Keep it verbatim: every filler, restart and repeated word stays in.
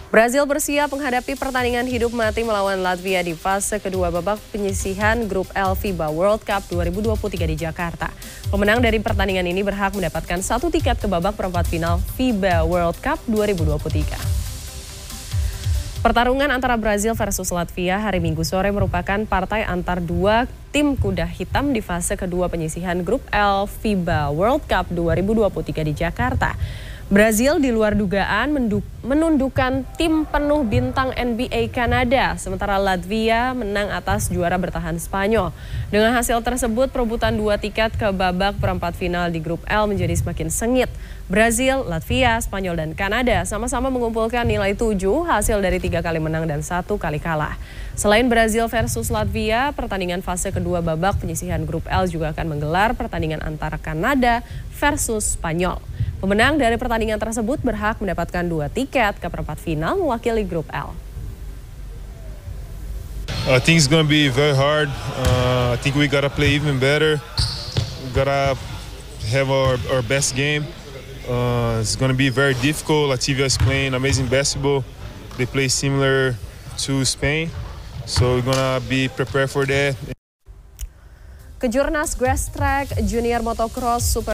Brazil bersiap menghadapi pertandingan hidup mati melawan Latvia di fase kedua babak penyisihan grup L FIBA World Cup dua ribu dua puluh tiga di Jakarta. Pemenang dari pertandingan ini berhak mendapatkan satu tiket ke babak perempat final FIBA World Cup dua ribu dua puluh tiga. Pertarungan antara Brazil versus Latvia hari Minggu sore merupakan partai antar dua tim kuda hitam di fase kedua penyisihan grup L FIBA World Cup dua ribu dua puluh tiga di Jakarta. Brazil di luar dugaan menundukkan tim penuh bintang N B A Kanada, sementara Latvia menang atas juara bertahan Spanyol. Dengan hasil tersebut, perebutan dua tiket ke babak perempat final di grup L menjadi semakin sengit. Brazil, Latvia, Spanyol, dan Kanada sama-sama mengumpulkan nilai tujuh hasil dari tiga kali menang dan satu kali kalah. Selain Brazil versus Latvia, pertandingan fase kedua babak penyisihan grup L juga akan menggelar pertandingan antara Kanada versus Spanyol. Pemenang dari pertandingan tersebut berhak mendapatkan dua tiket ke perempat final mewakili grup L. I think it's gonna be very hard. Uh, I think we gotta play even better. We gotta have our, our best game. Uh, it's gonna be very difficult. Latvia is playing amazing basketball. They play similar to Spain, so we're gonna be prepared for that. Kejurnas Grass Track Junior Motocross Super